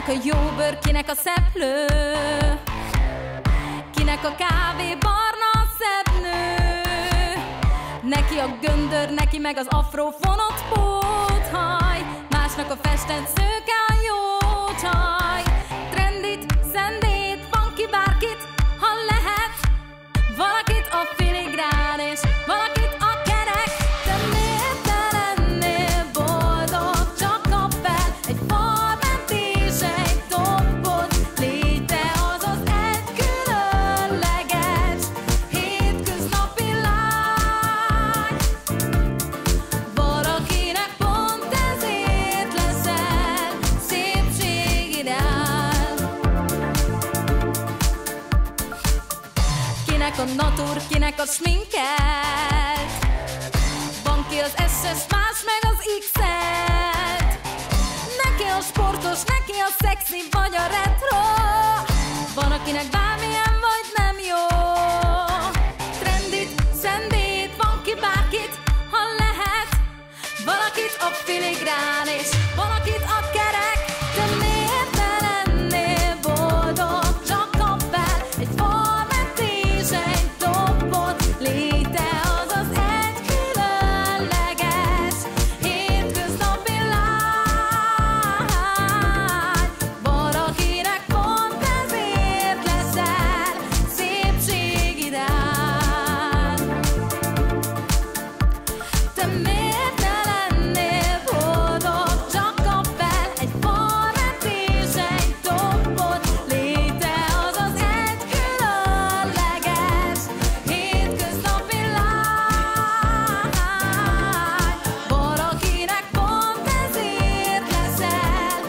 Kinek a jó bőr, kinek a szeplő, kinek a kávé barna szebb nő. Neki a göndör, neki meg az afró fonott póthaj, másnak a festett szőke a jó csaj. Trendit, szendét, van ki bárkit, ha lehet, valakit a filigrán és valakit a kerek. De miért te lennél boldog, csak kap fel egy farment és egy toppot. Légy te az az egy különleges hétköznapi lány. Valakinek pont ezért leszel szépségideál. Kinek a natur, kinek a sminkelt, van ki az SS, más meg az X-et. Neki a sportos, neki a szexi vagy a retro, van akinek bármilyen vagy nem jó. Trendit, szendét, van ki bárkit, ha lehet, valakit a filigrán és valakit a kerek. De miért te lennél boldog, csak kap fel egy farment és egy toppot. Légy te az az egy különleges hétköznapi lány. Valakinek pont ezért leszel szépségideál. Te miért te lennél boldog, csak kap fel egy farment és egy toppot. Légy te az az egy különleges hétköznapi lány. Valakinek pont ezért leszel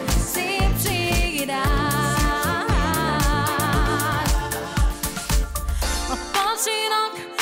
szépségideál. A pasinak